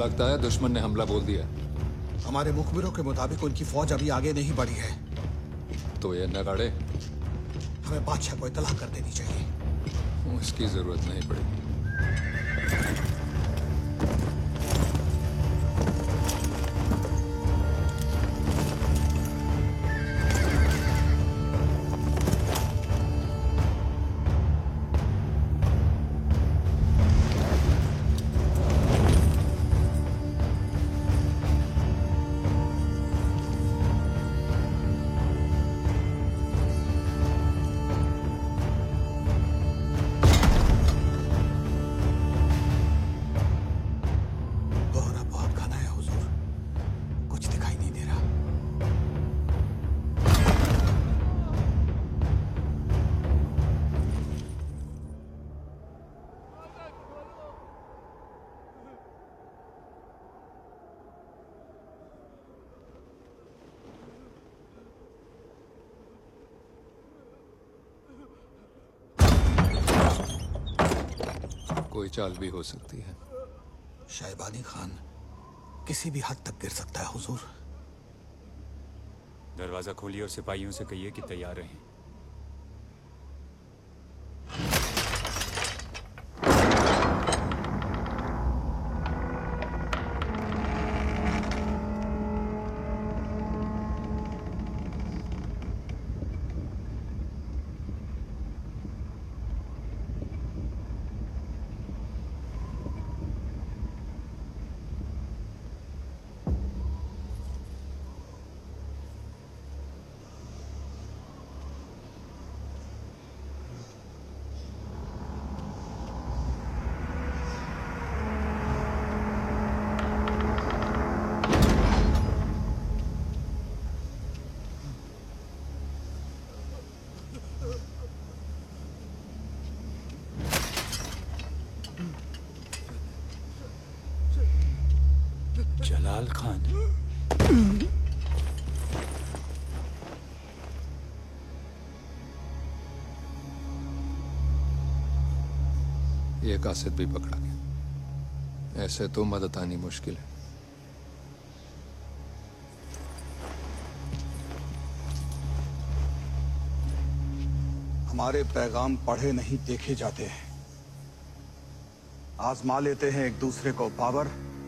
लगता है दुश्मन ने हमला बोल दिया। हमारे मुखबिरों के मुताबिक उनकी फौज अभी आगे नहीं बढ़ी है। तो ये नगाड़े हमें बादशाह को इतला कर देनी चाहिए। उसकी जरूरत नहीं पड़ेगी। कोई चाल भी हो सकती है। शैबानी खान किसी भी हद तक गिर सकता है हुजूर। दरवाजा खोलिए और सिपाहियों से कहिए कि तैयार रहें। जलाल खान, ये कासिद भी पकड़ा गया। ऐसे तो मदद आनी मुश्किल है। हमारे पैगाम पढ़े नहीं देखे जाते हैं। आजमा लेते हैं एक दूसरे को पावर,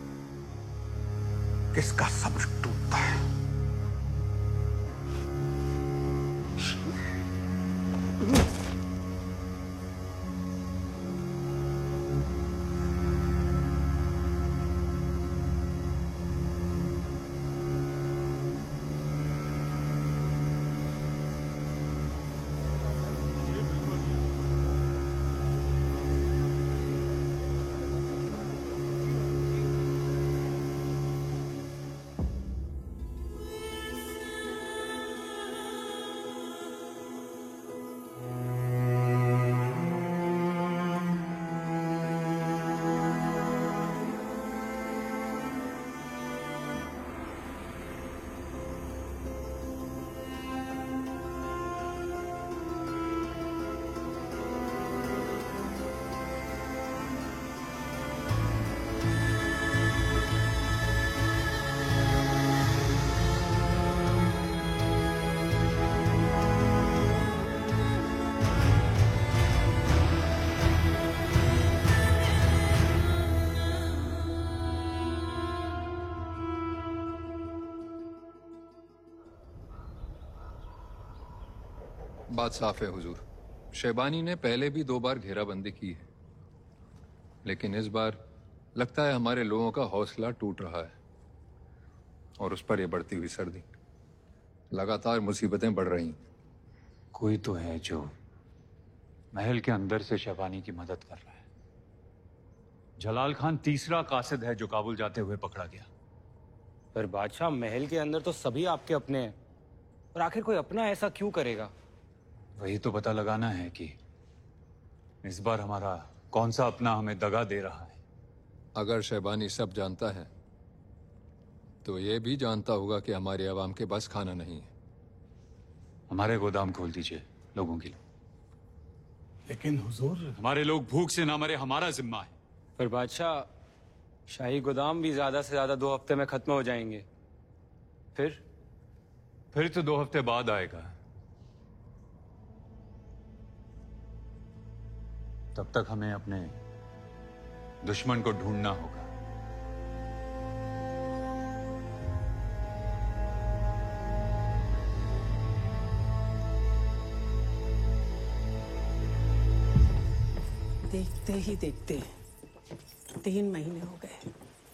किसका सब्र टूटता है। बात साफ है हुजूर। शैबानी ने पहले भी 2 बार घेराबंदी की है, लेकिन इस बार लगता है हमारे लोगों का हौसला टूट रहा है और उस पर यह बढ़ती हुई सर्दी। लगातार मुसीबतें बढ़ रही हैं। कोई तो है जो महल के अंदर से शैबानी की मदद कर रहा है। जलाल खान तीसरा कासिद है जो काबुल जाते हुए पकड़ा गया। पर बादशाह, महल के अंदर तो सभी आपके अपने हैं, और आखिर कोई अपना ऐसा क्यों करेगा? वही तो पता लगाना है कि इस बार हमारा कौन सा अपना हमें दगा दे रहा है। अगर शैबानी सब जानता है तो ये भी जानता होगा कि हमारे अवाम के बस खाना नहीं है। हमारे गोदाम खोल दीजिए लोगों के लिए। लेकिन हुजूर, हमारे लोग भूख से ना मरे, हमारा जिम्मा है। पर बादशाह, शाही गोदाम भी ज्यादा से ज्यादा 2 हफ्ते में खत्म हो जाएंगे। फिर तो 2 हफ्ते बाद आएगा। तब तक हमें अपने दुश्मन को ढूंढना होगा। देखते ही देखते 3 महीने हो गए।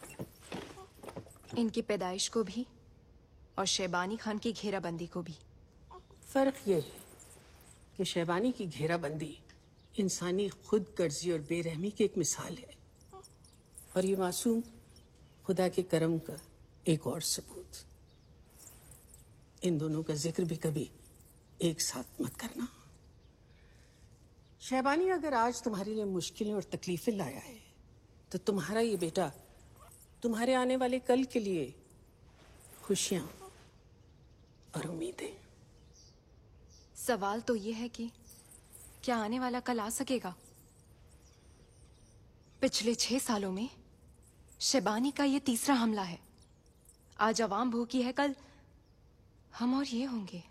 इनकी पैदाइश को भी और शैबानी खान की घेराबंदी को भी। फर्क ये है कि शैबानी की घेराबंदी इंसानी खुद गर्जी और बेरहमी की एक मिसाल है, और ये मासूम खुदा के करम का एक और सबूत। इन दोनों का जिक्र भी कभी एक साथ मत करना। शैबानी अगर आज तुम्हारे लिए मुश्किलें और तकलीफें लाया है, तो तुम्हारा ये बेटा तुम्हारे आने वाले कल के लिए खुशियां और उम्मीदें। सवाल तो ये है कि क्या आने वाला कल आ सकेगा? पिछले 6 सालों में शैबानी का ये तीसरा हमला है। आज अवाम भूखी है, कल हम और ये होंगे।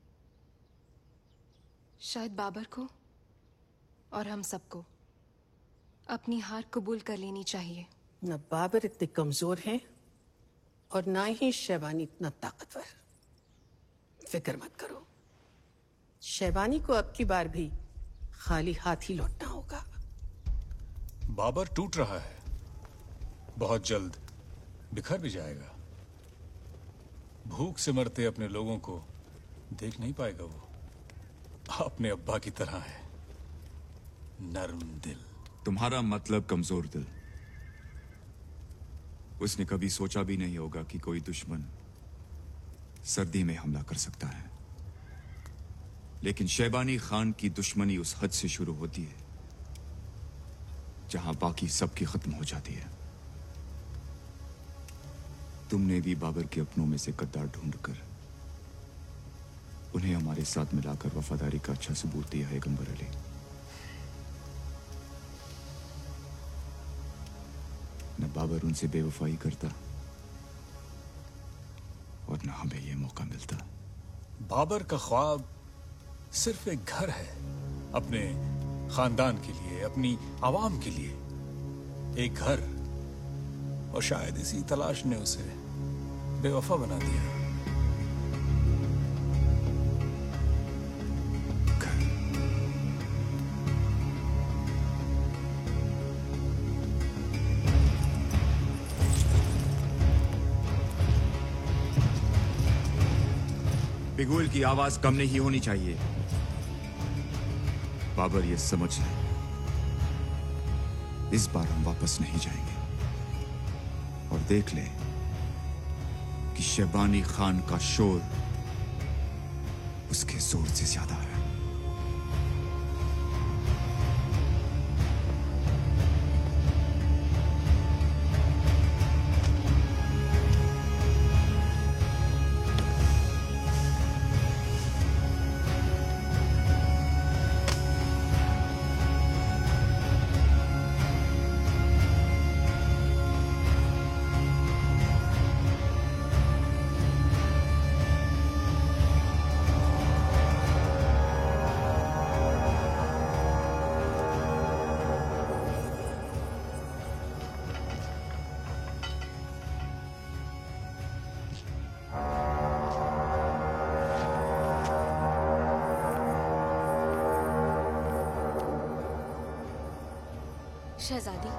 शायद बाबर को और हम सबको अपनी हार कबूल कर लेनी चाहिए। न बाबर इतने कमजोर हैं और ना ही शैबानी इतना ताकतवर। फिक्र मत करो, शैबानी को अब की बार भी खाली हाथ ही लौटना होगा। बाबर टूट रहा है, बहुत जल्द बिखर भी जाएगा। भूख से मरते अपने लोगों को देख नहीं पाएगा। वो अपने अब्बा की तरह है, नर्म दिल। तुम्हारा मतलब कमजोर दिल। उसने कभी सोचा भी नहीं होगा कि कोई दुश्मन सर्दी में हमला कर सकता है। लेकिन शैबानी खान की दुश्मनी उस हद से शुरू होती है जहां बाकी सबकी खत्म हो जाती है। तुमने भी बाबर के अपनों में से गद्दार ढूंढकर उन्हें हमारे साथ मिलाकर वफादारी का अच्छा सबूत दिया है गंबर अली। न बाबर उनसे बेवफाई करता और न हमें यह मौका मिलता। बाबर का ख्वाब सिर्फ एक घर है, अपने खानदान के लिए, अपनी आवाम के लिए एक घर। और शायद इसी तलाश ने उसे बेवफा बना दिया। बिगुल की आवाज कम नहीं होनी चाहिए। बाबर ये समझ ले, इस बार हम वापस नहीं जाएंगे। और देख ले कि शैबानी खान का शोर उसके जोर से ज्यादा है। शहजादी,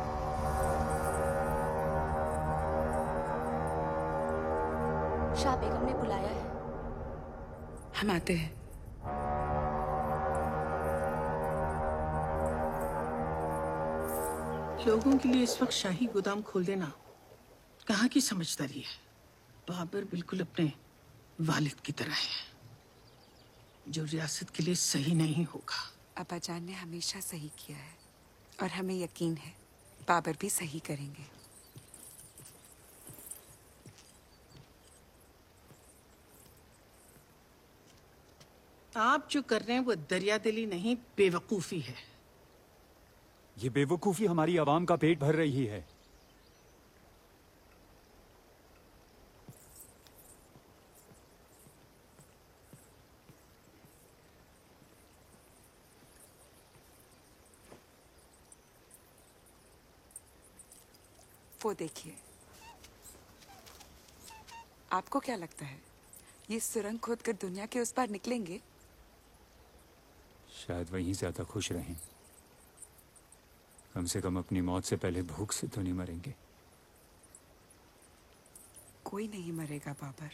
शाह बेगम ने बुलाया है। हम आते हैं। लोगों के लिए इस वक्त शाही गोदाम खोल देना कहाँ की समझदारी है। बाबर बिल्कुल अपने वालिद की तरह है, जो रियासत के लिए सही नहीं होगा। अब्बाजान ने हमेशा सही किया है और हमें यकीन है बाबर भी सही करेंगे। आप जो कर रहे हैं वो दरियादिली नहीं, बेवकूफी है। ये बेवकूफी हमारी आवाम का पेट भर रही है। वो देखिए, आपको क्या लगता है ये सुरंग खोदकर दुनिया के उस पार निकलेंगे? शायद वहीं ज्यादा खुश रहें। कम से कम अपनी मौत से पहले भूख से तो नहीं मरेंगे। कोई नहीं मरेगा बाबर।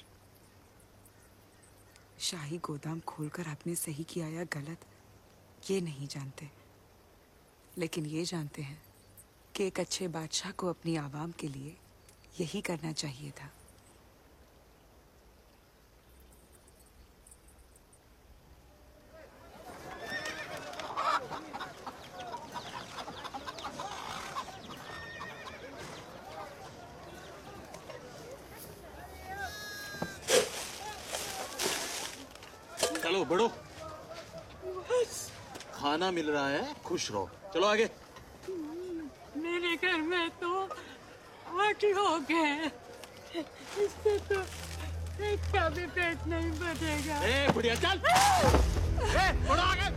शाही गोदाम खोलकर आपने सही किया या गलत ये नहीं जानते, लेकिन ये जानते हैं कि एक अच्छे बादशाह को अपनी आवाम के लिए यही करना चाहिए था। चलो बढ़ो, खाना मिल रहा है, खुश रहो। चलो आगे। मेरे घर में तो 8 लोग हैं, इससे तो एक का भी पेट नहीं भरेगा। ए बुढ़िया चल। ए बढ़ो आगे।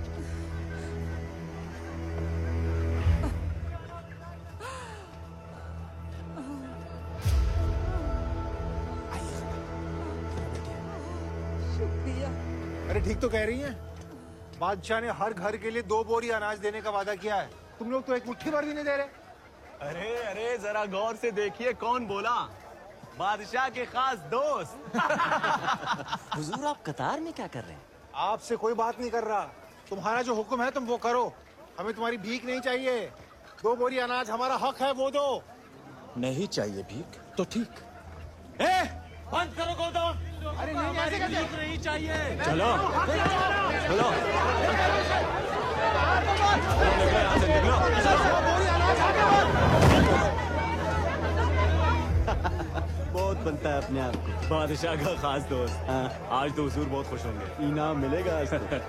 अरे ठीक तो कह रही हैं। बादशाह ने हर घर के लिए 2 बोरी अनाज देने का वादा किया है, तुम लोग तो एक मुट्ठी भर भी नहीं दे रहे। अरे अरे जरा गौर से देखिए कौन बोला। बादशाह के खास दोस्त। हुजूर आप कतार में क्या कर रहे हैं? आपसे कोई बात नहीं कर रहा, तुम्हारा जो हुक्म है तुम वो करो। हमें तुम्हारी भीख नहीं चाहिए। 2 बोरी अनाज हमारा हक है, वो दो। नहीं चाहिए भीख तो ठीक। बंद करो गोदाम। अरे नहीं, ऐसे कैसे? भीख नहीं चाहिए। चलो चलो बहुत बनता है अपने आप को। बादशाह का खास दोस्त। आज तो हुजूर बहुत खुश होंगे। इनाम मिलेगा आज तो।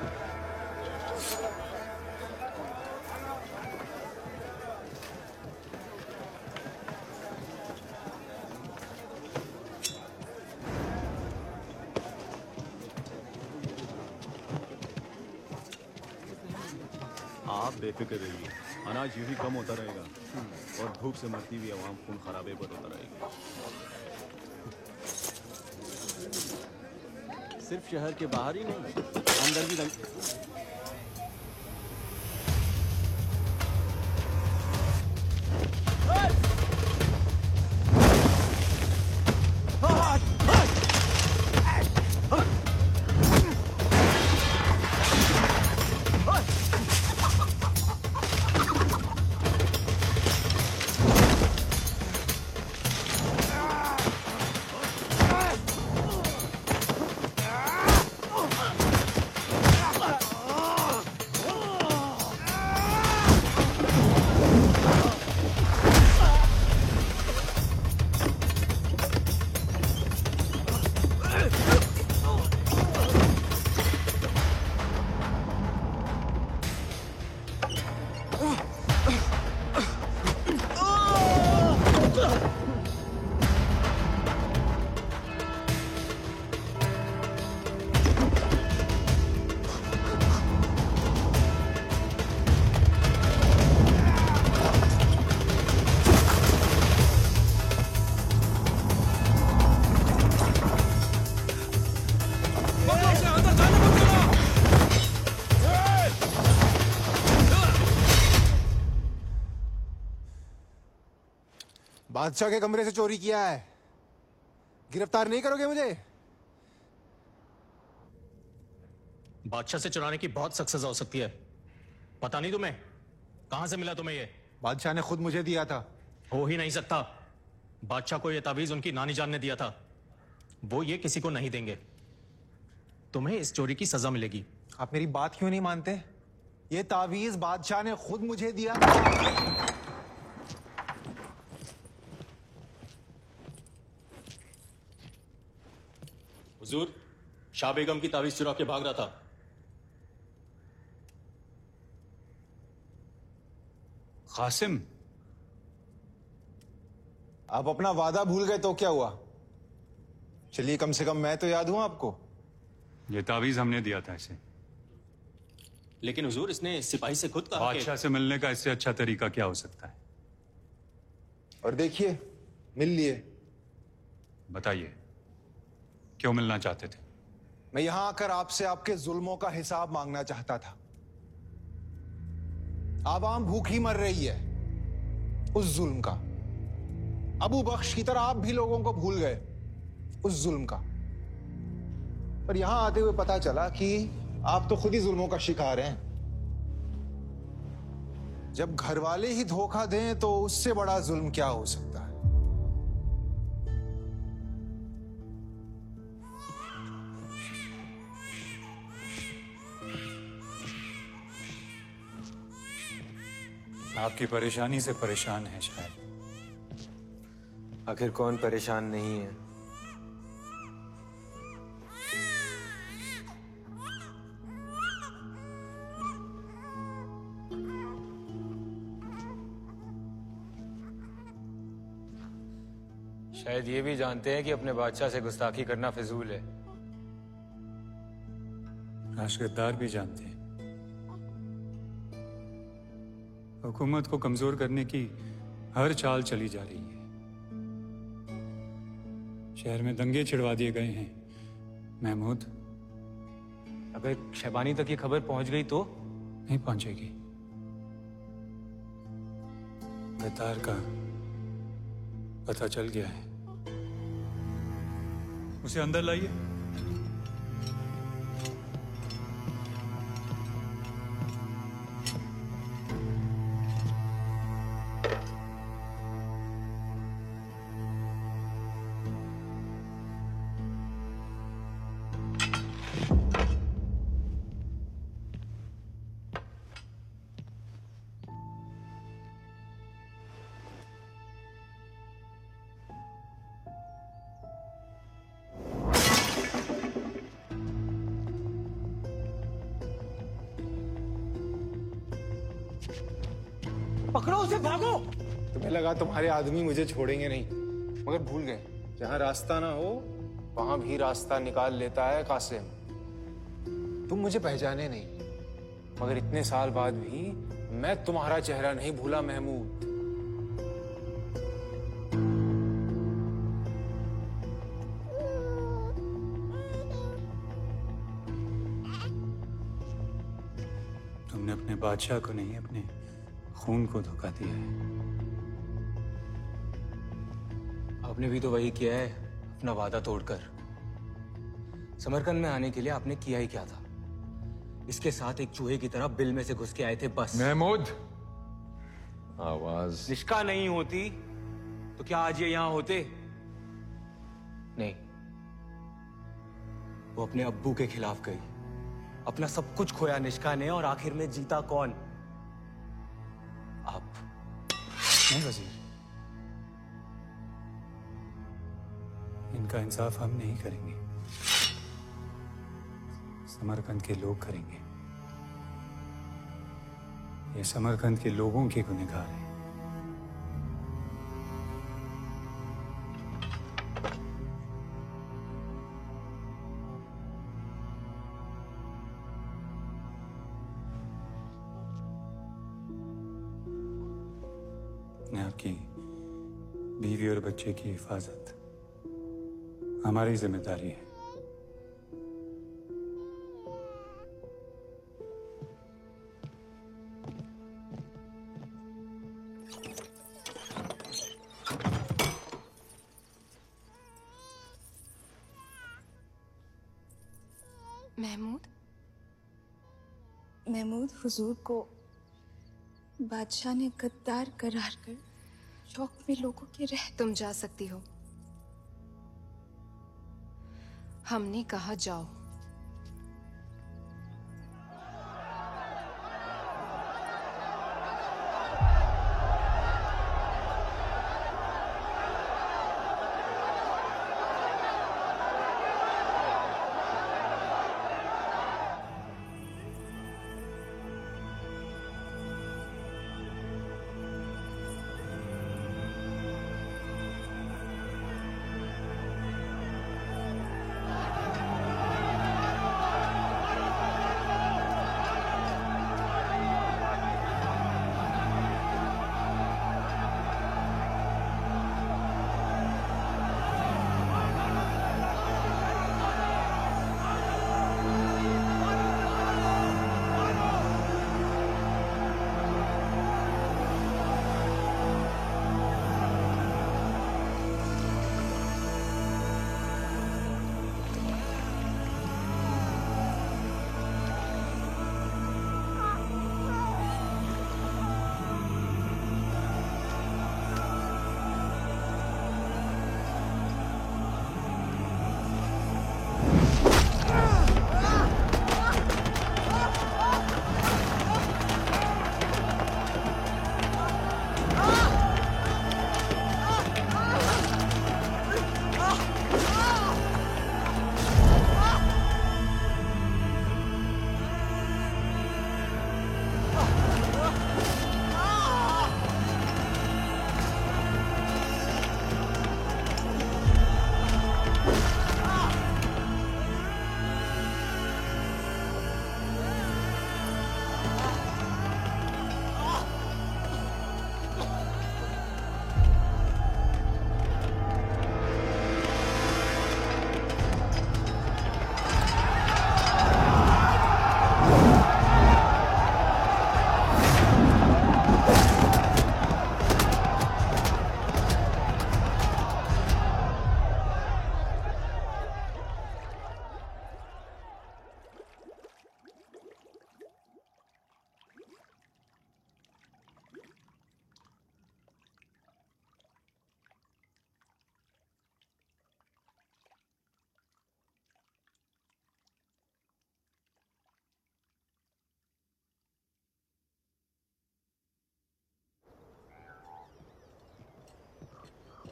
आप बेफिक्र रहिए, अनाज यूं ही कम होता रहेगा और भूख से मरती हुई आवाम खून खराबे पर होता रहेगा। सिर्फ शहर के बाहर ही नहीं, अंदर भी बादशाह के कमरे से चोरी किया है, गिरफ्तार नहीं करोगे मुझे? बादशाह से चुराने की बहुत सख्त सजा हो सकती है। पता नहीं तुम्हें? कहां से मिला तुम्हें ये? बादशाह ने खुद मुझे दिया था। हो ही नहीं सकता। बादशाह को ये तावीज उनकी नानी जान ने दिया था। वो ये किसी को नहीं देंगे। तुम्हें इस चोरी की सजा मिलेगी। आप मेरी बात क्यों नहीं मानते? ये तावीज बादशाह ने खुद मुझे दिया। हुजूर, शाह बेगम की तावीज चुरा के भाग रहा था। कासिम, आप अपना वादा भूल गए तो क्या हुआ? चलिए कम से कम मैं तो याद हूं आपको। ये तावीज हमने दिया था इसे। लेकिन हुजूर, इसने सिपाही से खुद कहा कि बादशाह से मिलने का इससे अच्छा तरीका क्या हो सकता है? और देखिए, मिल लिए। बताइए, क्यों मिलना चाहते थे? मैं यहां आकर आपसे आपके जुल्मों का हिसाब मांगना चाहता था। आवाम भूखी मर रही है उस जुल्म का। अबू बख्श की तरह आप भी लोगों को भूल गए उस जुल्म का। पर यहां आते हुए पता चला कि आप तो खुद ही जुल्मों का शिकार हैं। जब घर वाले ही धोखा दें तो उससे बड़ा जुल्म क्या हो सकता है? आपकी परेशानी से परेशान है शायद। आखिर कौन परेशान नहीं है? शायद ये भी जानते हैं कि अपने बादशाह से गुस्ताखी करना फिजूल है। राशगद्दार भी जानते हैं। हुकूमत को कमजोर करने की हर चाल चली जा रही है। शहर में दंगे छिड़वा दिए गए हैं। महमूद, अगर शैबानी तक ये खबर पहुंच गई तो? नहीं पहुंचेगी। गद्दार का पता चल गया है। उसे अंदर लाइए। पकड़ो उसे, भागो। तुम्हें लगा तुम्हारे आदमी मुझे छोड़ेंगे नहीं, मगर भूल गए जहां रास्ता ना हो वहां भी रास्ता निकाल लेता है कासिम। तुम मुझे पहचाने नहीं, मगर इतने साल बाद भी मैं तुम्हारा चेहरा नहीं भूला महमूद। तुमने अपने बादशाह को नहीं, अपने खून को धोखा दिया है। आपने भी तो वही किया है, अपना वादा तोड़कर। समरकंद में आने के लिए आपने किया ही क्या था? इसके साथ एक चूहे की तरह बिल में से घुस के आए थे बस। महमूद, आवाज निष्का नहीं होती तो क्या आज ये यहां होते? नहीं, वो अपने अब्बू के खिलाफ गई। अपना सब कुछ खोया निष्का ने, और आखिर में जीता कौन? आप। नहीं वजीर, इनका इंसाफ हम नहीं करेंगे, समरकंद के लोग करेंगे। ये समरकंद के लोगों के गुनहगार हैं। आपकी बीवी और बच्चे की हिफाजत हमारी जिम्मेदारी है। महमूद, हुजूर को बादशाह ने गद्दार करार कर चौक में लोगों के रह। तुम जा सकती हो। हमने कहा जाओ।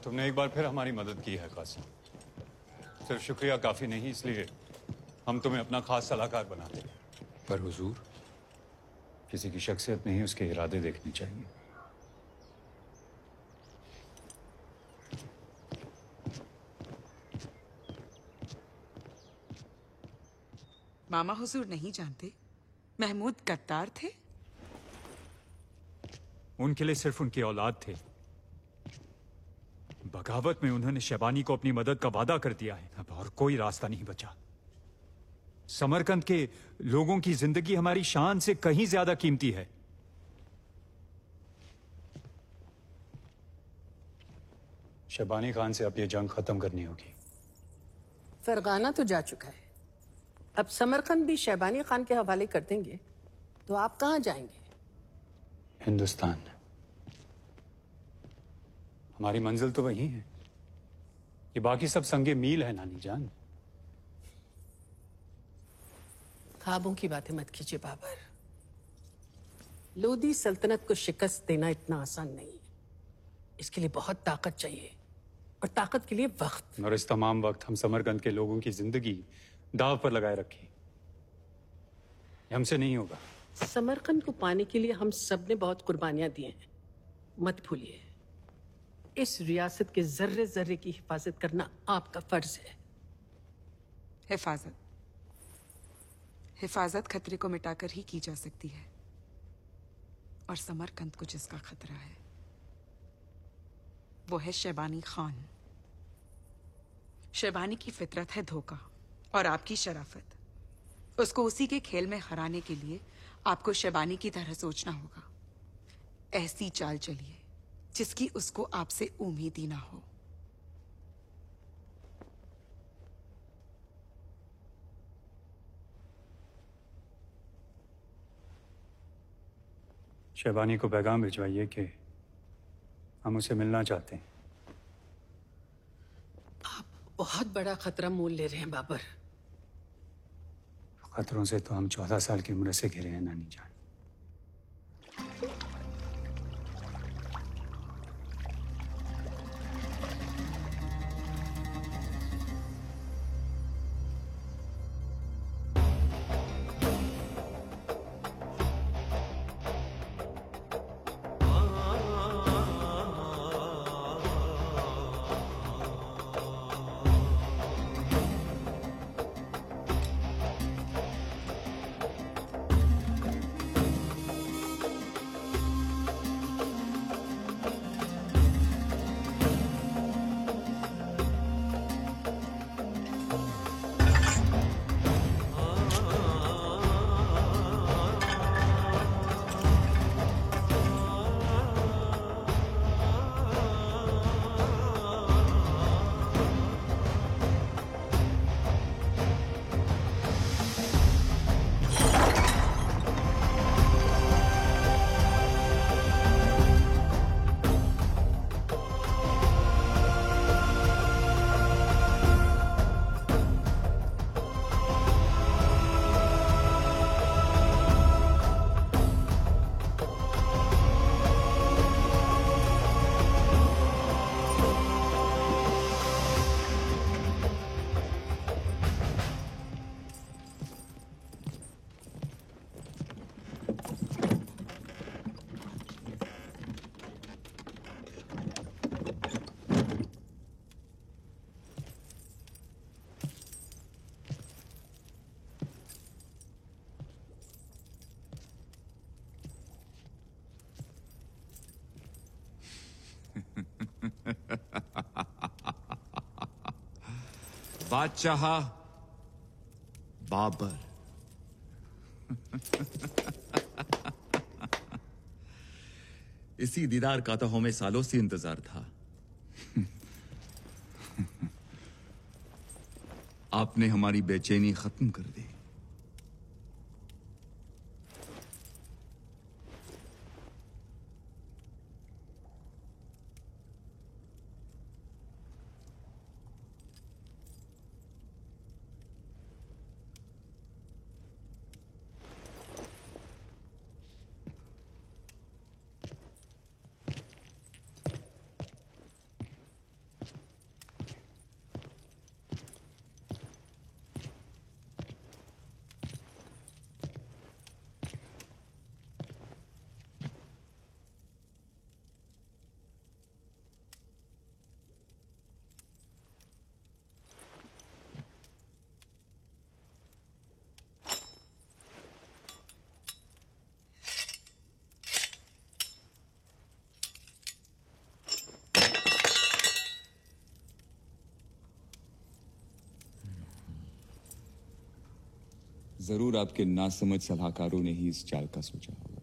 तुमने एक बार फिर हमारी मदद की है कासिम। सिर्फ शुक्रिया काफी नहीं, इसलिए हम तुम्हें अपना खास सलाहकार बनाते हैं। पर हुजूर, किसी की शख्सियत नहीं, उसके इरादे देखने चाहिए। मामा हुजूर नहीं जानते महमूद गद्दार थे? उनके लिए सिर्फ उनकी औलाद थे। बगावत में उन्होंने शैबानी को अपनी मदद का वादा कर दिया है। अब और कोई रास्ता नहीं बचा। समरकंद के लोगों की जिंदगी हमारी शान से कहीं ज्यादा कीमती है। शैबानी खान से अब ये जंग खत्म करनी होगी। फरगाना तो जा चुका है, अब समरकंद भी शैबानी खान के हवाले कर देंगे तो आप कहाँ जाएंगे? हिंदुस्तान। हमारी मंजिल तो वही है। ये बाकी सब संगे मील है नानी जान। ख्वाबों की बातें मत कीजिए बाबर। लोदी सल्तनत को शिकस्त देना इतना आसान नहीं है। इसके लिए बहुत ताकत चाहिए, और ताकत के लिए वक्त। और इस तमाम वक्त हम समरकंद के लोगों की जिंदगी दाव पर लगाए रखे। हमसे नहीं होगा। समरकंद को पाने के लिए हम सब ने बहुत कुर्बानियां दी हैं, मत भूलिए। इस रियासत के जर्रे जर्रे की हिफाजत करना आपका फर्ज है। हिफाजत हिफाजत खतरे को मिटाकर ही की जा सकती है, और समरकंद को जिसका खतरा है वो है शैबानी खान। शैबानी की फितरत है धोखा, और आपकी शराफत। उसको उसी के खेल में हराने के लिए आपको शैबानी की तरह सोचना होगा। ऐसी चाल चलिए जिसकी उसको आपसे उम्मीद ही ना हो। शैबानी को पैगाम भिजवाइए कि हम उसे मिलना चाहते हैं। आप बहुत बड़ा खतरा मोल ले रहे हैं बाबर। खतरों से तो हम 14 साल की उम्र से घिरे हैं नानी जान। बादशाह बाबर। इसी दीदार का तो हमें सालों से इंतजार था। आपने हमारी बेचैनी खत्म कर दी। जरूर आपके नासमझ सलाहकारों ने ही इस चाल का सोचा होगा।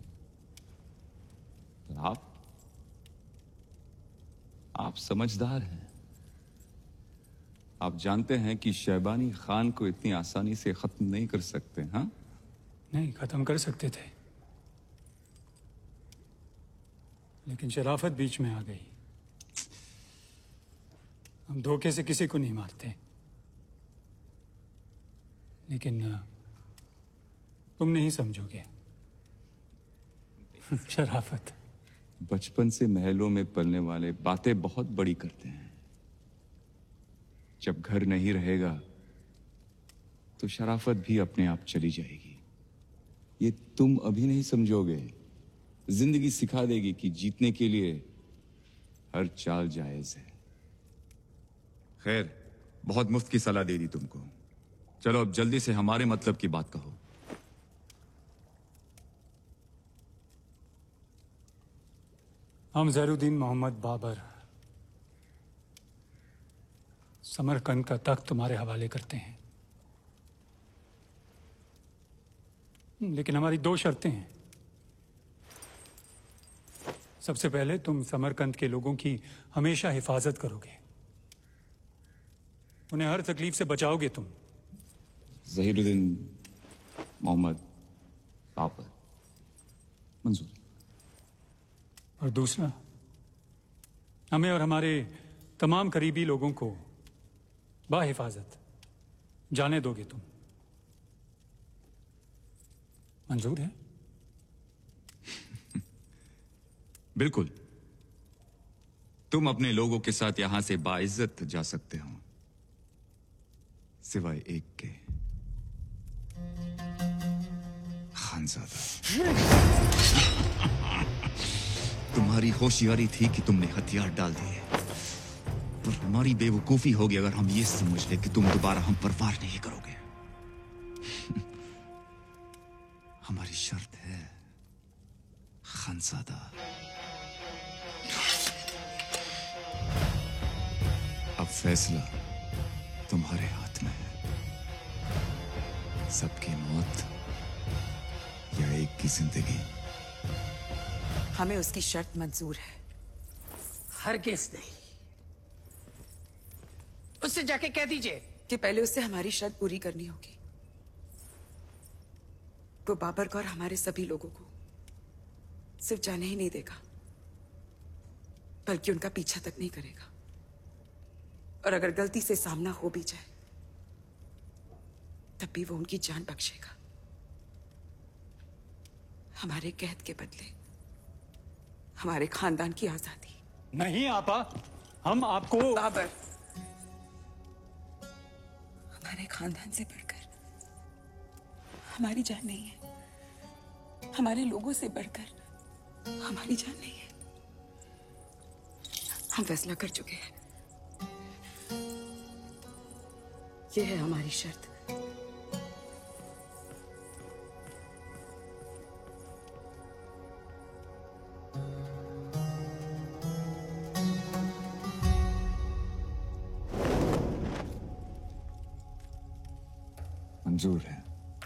पर आप समझदार हैं। आप जानते हैं कि शहबानी खान को इतनी आसानी से खत्म नहीं कर सकते। हाँ, नहीं, खत्म कर सकते थे, लेकिन शराफत बीच में आ गई। हम धोखे से किसी को नहीं मारते, लेकिन तुम नहीं समझोगे। शराफत। बचपन से महलों में पलने वाले बातें बहुत बड़ी करते हैं। जब घर नहीं रहेगा तो शराफत भी अपने आप चली जाएगी। ये तुम अभी नहीं समझोगे। जिंदगी सिखा देगी कि जीतने के लिए हर चाल जायज है। खैर, बहुत मुफ्त की सलाह दे दी तुमको। चलो अब जल्दी से हमारे मतलब की बात कहो। हम ज़ैनुद्दीन मोहम्मद बाबर समरकंद का तख्त तुम्हारे हवाले करते हैं, लेकिन हमारी 2 शर्तें हैं। सबसे पहले तुम समरकंद के लोगों की हमेशा हिफाजत करोगे, उन्हें हर तकलीफ से बचाओगे तुम। ज़हीरुद्दीन मोहम्मद बाबर, मंजूर। और दूसरा, हमें और हमारे तमाम करीबी लोगों को बाहिफाजत जाने दोगे तुम। मंजूर है? बिल्कुल। तुम अपने लोगों के साथ यहां से बाइज्जत जा सकते हो, सिवाय एक के, खानजादा। तुम्हारी होशियारी थी कि तुमने हथियार डाल दिए, और हमारी बेवकूफी होगी अगर हम ये समझ ले कि तुम दोबारा हम पर वार नहीं करोगे। हमारी शर्त है, खानजादा, अब फैसला तुम्हारे हाथ में है। सबकी मौत या एक की जिंदगी। हमें उसकी शर्त मंजूर है। हरगिज़ नहीं। उससे जाके कह दीजिए कि पहले उससे हमारी शर्त पूरी करनी होगी। वो बाबर को और हमारे सभी लोगों को सिर्फ जाने ही नहीं देगा, बल्कि उनका पीछा तक नहीं करेगा। और अगर गलती से सामना हो भी जाए तब भी वो उनकी जान बख्शेगा, हमारे कैद के बदले हमारे खानदान की आजादी। नहीं आपा, हम आपको बाबर, हमारे खानदान से बढ़कर हमारी जान नहीं है, हमारे लोगों से बढ़कर हमारी जान नहीं है। हम फैसला कर चुके हैं। ये है हमारी शर्त। मंजूर है।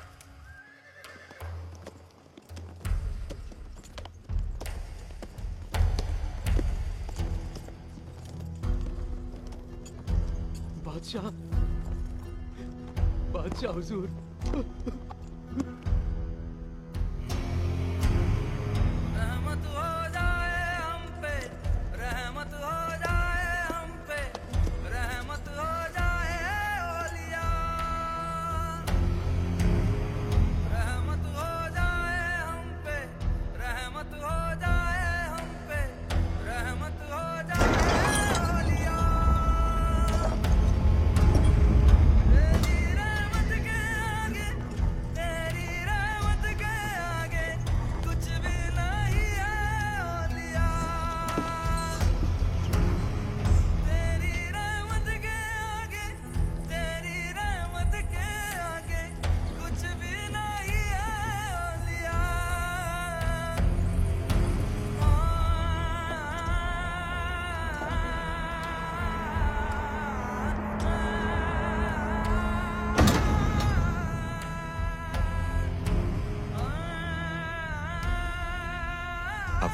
बादशाह, बादशाह हुजूर। रहमत हो जाए हम पे, रहमत हो जाए हम पे, रहमत हो जाए औलिया, रहमत हो जाए हम पे, रहमत हो जाए हम पे, रहमत हो जाए औलिया। तेरी रहमत के आगे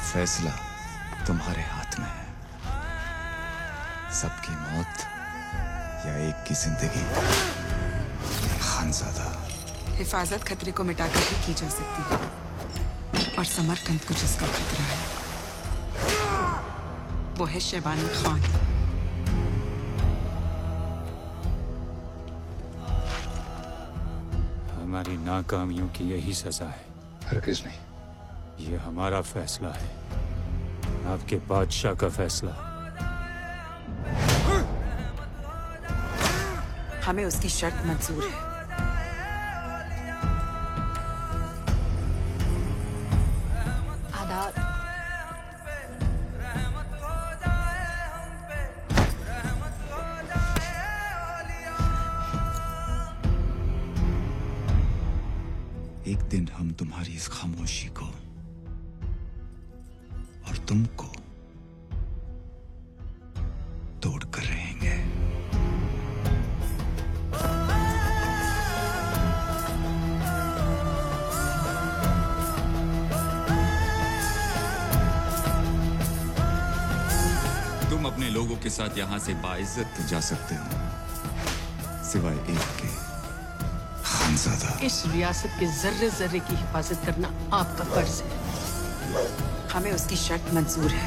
फैसला तुम्हारे हाथ में है। सबकी मौत या एक की जिंदगी। खानजादा। हिफाजत खतरे को मिटाकर भी की जा सकती है, और समरकंद को जिसका खतरा है वो है शैबानी खान। हमारी नाकामियों की यही सजा है। हरगिज़ नहीं। ये हमारा फैसला है, आपके बादशाह का फैसला। हमें उसकी शर्त मंजूर है। आदाब। एक दिन हम तुम्हारी इस खामोशी को और तुमको तोड़ कर रहेंगे। तुम अपने लोगों के साथ यहां से बाइज्जत जा सकते हो, सिवाय एक के, खानजादा। इस रियासत के जर्रे जर्रे की हिफाजत करना आपका फर्ज है। हमें उसकी शर्त मंजूर है।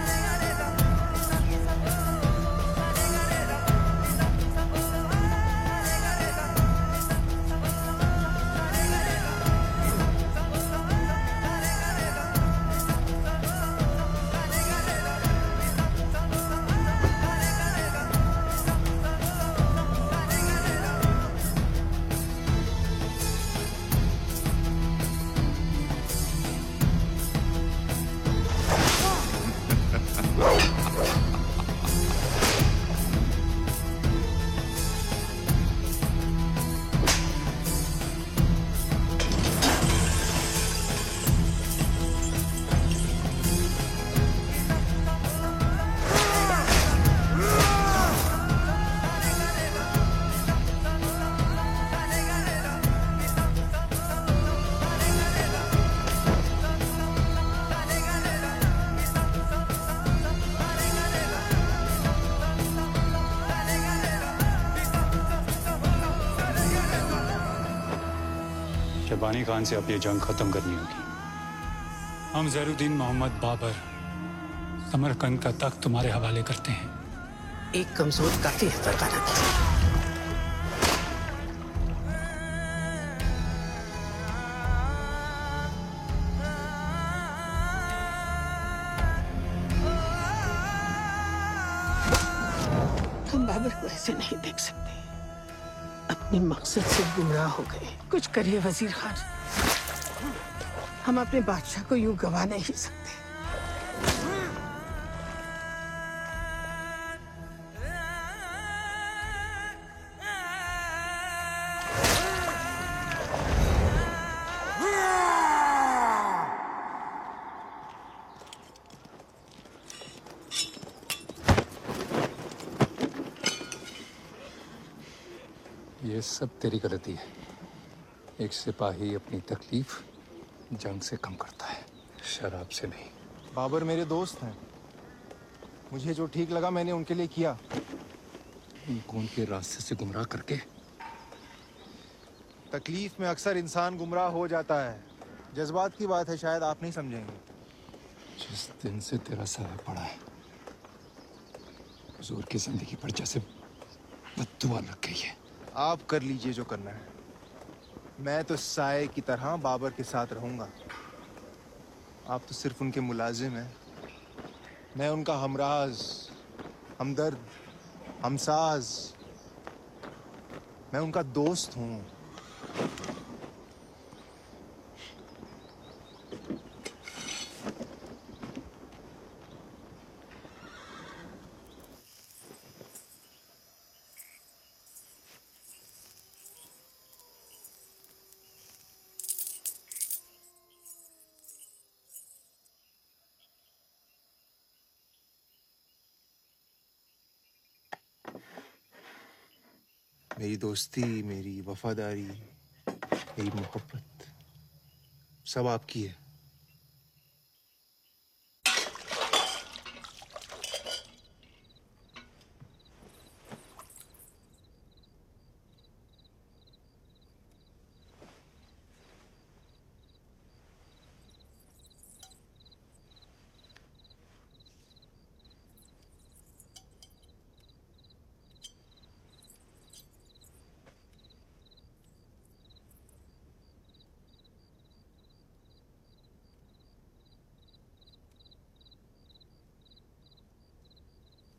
शैबानी खान से अब ये जंग खत्म करनी होगी। हम जैनुद्दीन मोहम्मद बाबर समरकंद का तख्त तुम्हारे हवाले करते हैं। एक कमजोर काफी है फरगाना की। हम बाबर को ऐसे नहीं देख सकते। अपने मकसद से गुमराह हो गए। कुछ करिए वजीर खान, हम अपने बादशाह को यूं गवा नहीं सकते। ये सब तेरी गलती है। एक सिपाही अपनी तकलीफ जंग से कम करता है, शराब से नहीं। बाबर मेरे दोस्त हैं। मुझे जो ठीक लगा मैंने उनके लिए किया। उनको उनके रास्ते से गुमराह करके। तकलीफ में अक्सर इंसान गुमराह हो जाता है। जज्बात की बात है, शायद आप नहीं समझेंगे। जिस दिन से तेरा साया पड़ा है, हुजूर की जिंदगी पर जैसे बद्दुआ लग गई है। आप कर लीजिए जो करना है। मैं तो साए की तरह बाबर के साथ रहूंगा। आप तो सिर्फ उनके मुलाजिम हैं। मैं उनका हमराज, हमदर्द, हमसाज। मैं उनका दोस्त हूं। मेरी दोस्ती, मेरी वफादारी, मेरी मोहब्बत सब आपकी है।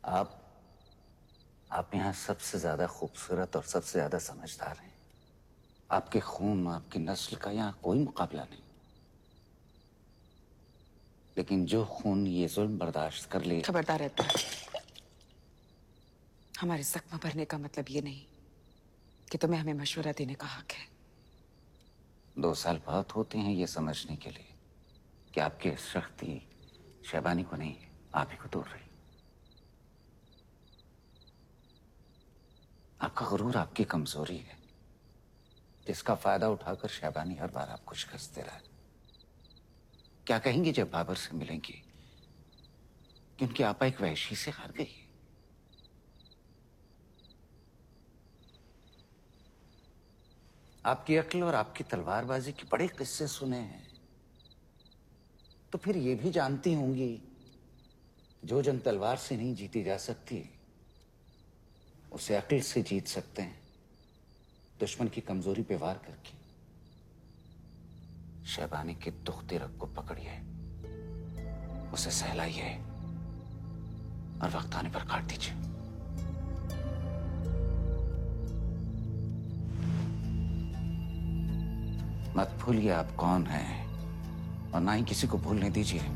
आप यहाँ सबसे ज्यादा खूबसूरत और सबसे ज्यादा समझदार हैं। आपके खून, आपकी नस्ल का यहाँ कोई मुकाबला नहीं। लेकिन जो खून ये जुल्म बर्दाश्त कर ले। खबरदार रहता है। हमारे जख्म भरने का मतलब ये नहीं कि तुम्हें हमें मशवरा देने का हक है। 2 साल बहुत होते हैं ये समझने के लिए कि आपकी शक्ति शहबानी को नहीं, आप ही को दूर रही। आपका गुरूर आपकी कमजोरी है, जिसका फायदा उठाकर शहबानी हर बार आपको शिकस्त दे रहा है। क्या कहेंगे जब बाबर से मिलेंगे कि उनकी आपा एक वहशी से हार गई? आपकी अक्ल और आपकी तलवारबाजी के बड़े किस्से सुने हैं, तो फिर ये भी जानती होंगी जो जंग तलवार से नहीं जीती जा सकती उसे अक्ल से जीत सकते हैं, दुश्मन की कमजोरी पे वार करके। शहबानी के दुखते रग को पकड़िए, उसे सहलाइए और वक्त आने पर काट दीजिए। मत भूलिए आप कौन हैं और ना ही किसी को भूलने दीजिए।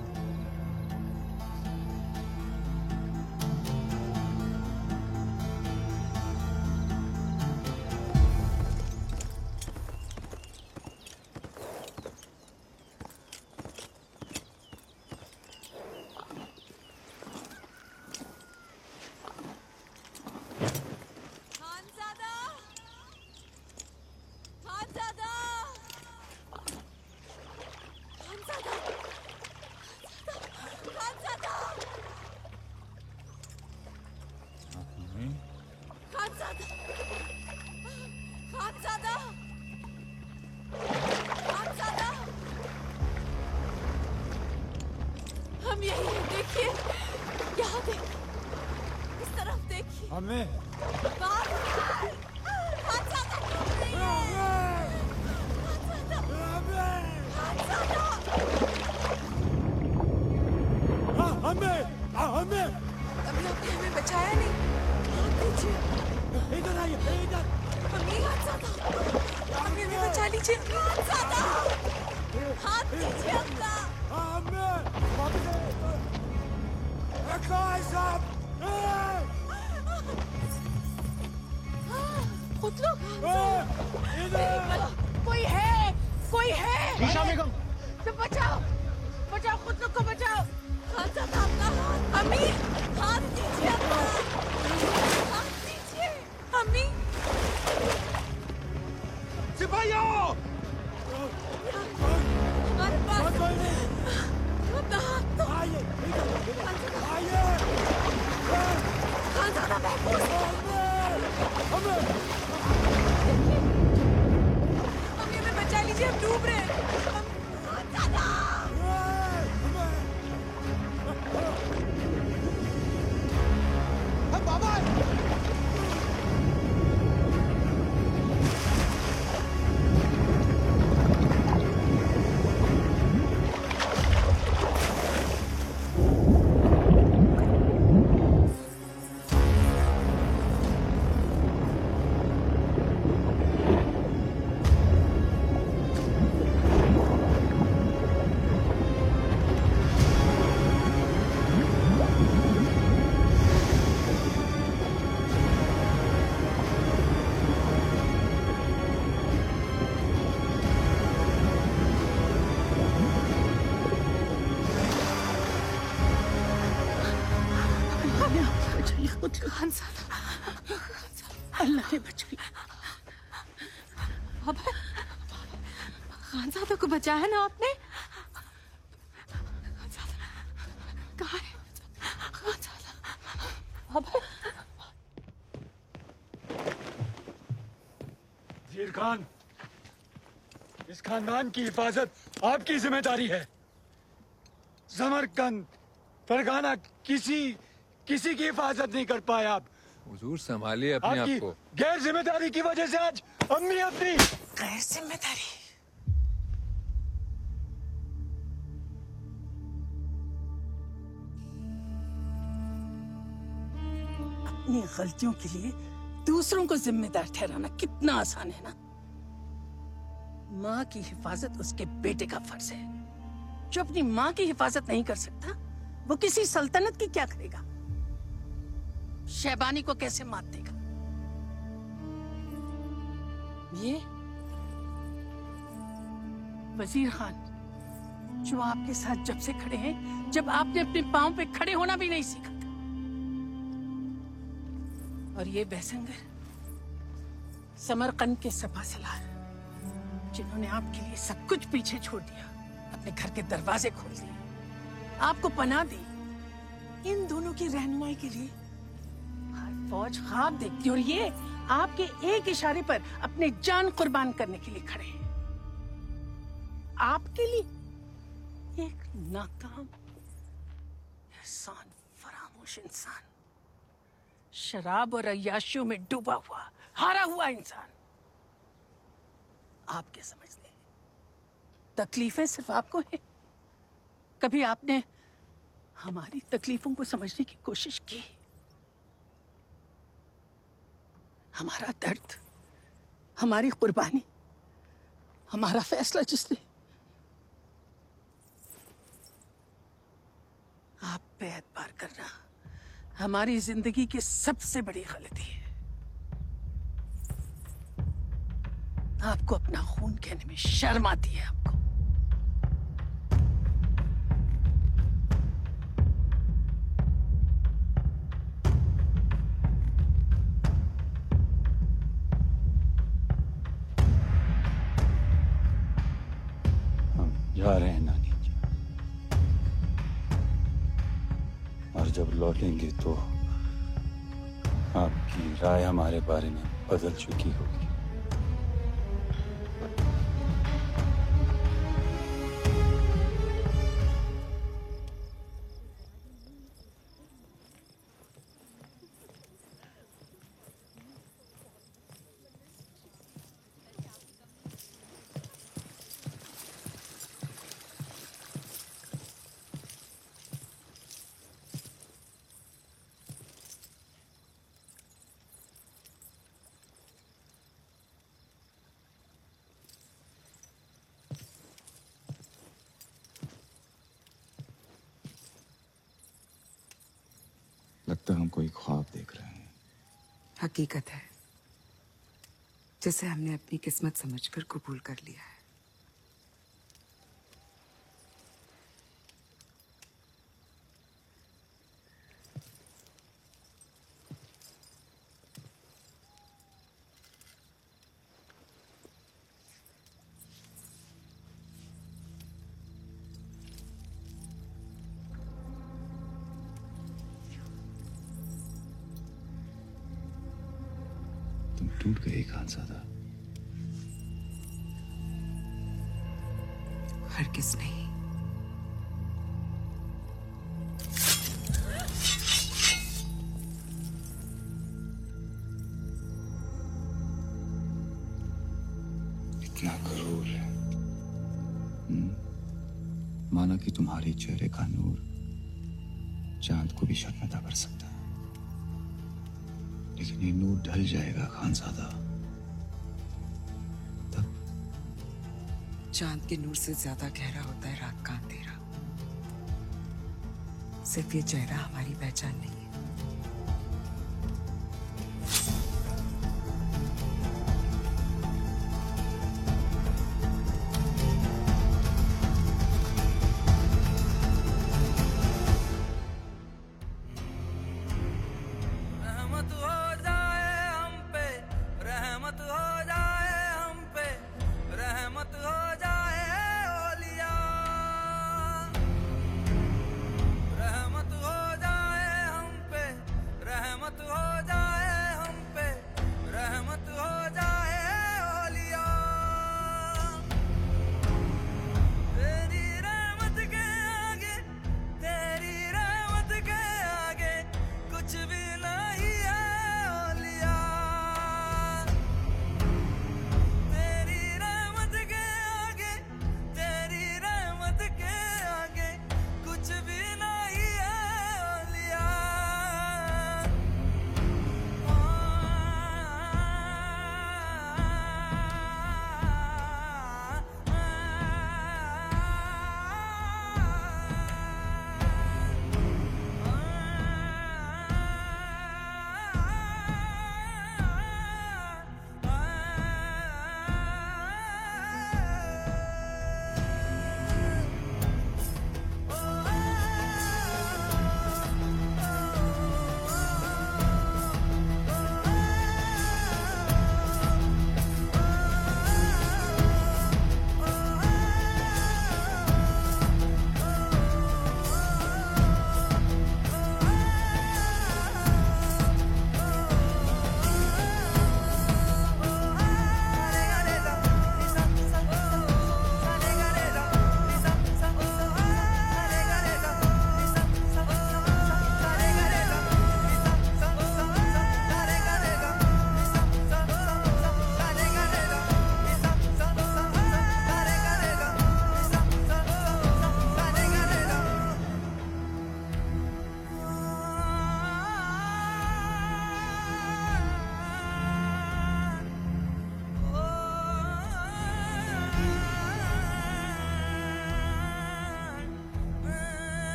हम यही हैं, देखिए, यहाँ देखिए, इस तरफ देखिए। हमें अभी आपने हमें बचाया नहीं। हाथ दीजिए। इधर आइए, इधर। हमें हाथ ज़्यादा। हमें बचा लीजिए। हाथ ज़्यादा। हाथ दीजिए अपना। खुद लोग कोई है, कोई है। ईशा बेगम, तो बचाओ, बचाओ, खुद लोग को बचाओ। हाथ ज़्यादा अपना हाथ। अम्मी, हाथ दीजिए अपना। हाथ दीजिए, अम्मी। सिपाहियों! हमारे पास अपना हाथ तो आइए, आइए। खान ज़्यादा महफूज। अम्मी हमें बचा लीजिए, हम डूब रहे हैं। खान ज़्यादा। बाबा! अल्लाह ने बचाई। अब खानज़ादा को बचाया ना आपने? कहाँ है खानज़ादा? अब वजीर खान, इस खानदान की हिफाजत आपकी जिम्मेदारी है। समरकंद, फरगाना किसी की हिफाजत नहीं कर पाए आप। हुजूर संभालिए अपने आप को। गैर जिम्मेदारी की वजह से आज अम्मी अपनी गैर जिम्मेदारी। अपनी गलतियों के लिए दूसरों को जिम्मेदार ठहराना कितना आसान है ना। माँ की हिफाजत उसके बेटे का फर्ज है। जो अपनी माँ की हिफाजत नहीं कर सकता वो किसी सल्तनत की क्या करेगा? शहबानी को कैसे मात देगा? ये वजीर खान जो आपके साथ जब से खड़े हैं, जब आपने अपने पांव पे खड़े होना भी नहीं सीखा था। और ये बैसंगर समरकंद के सपा सलार जिन्होंने आपके लिए सब कुछ पीछे छोड़ दिया, अपने घर के दरवाजे खोल दिए, आपको पनाह दी। इन दोनों की रहनुमाई के लिए हर फौज ख्वाब देखती और ये आपके एक इशारे पर अपने जान कुर्बान करने के लिए खड़े हैं। आपके लिए एक नाकाम, एहसान फरामोश इंसान, शराब और अय्याशियों में डूबा हुआ, हारा हुआ इंसान। आप क्या समझते हैं? तकलीफें सिर्फ आपको हैं? कभी आपने हमारी तकलीफों को समझने की कोशिश की? हमारा दर्द, हमारी कुर्बानी, हमारा फैसला जिसने आप पे एतबार करना हमारी जिंदगी की सबसे बड़ी गलती है। आपको अपना खून कहने में शर्म आती है। आपको जा रहे हैं नानी जी, और जब लौटेंगे तो आपकी राय हमारे बारे में बदल चुकी होगी। लगता हम कोई ख्वाब देख रहे हैं। हकीकत है जिसे हमने अपनी किस्मत समझकर कबूल कर लिया है। तुम टूट गए खानजादा। हरगिज़ नहीं। इतना गरूर है। माना कि तुम्हारे चेहरे का नूर चांद को भी शर्मिंदा कर सकता है, लेकिन ये नूर ढल जाएगा खानजादा। चांद के नूर से ज्यादा गहरा होता है रात का अंधेरा। सिर्फ ये चेहरा हमारी पहचान नहीं।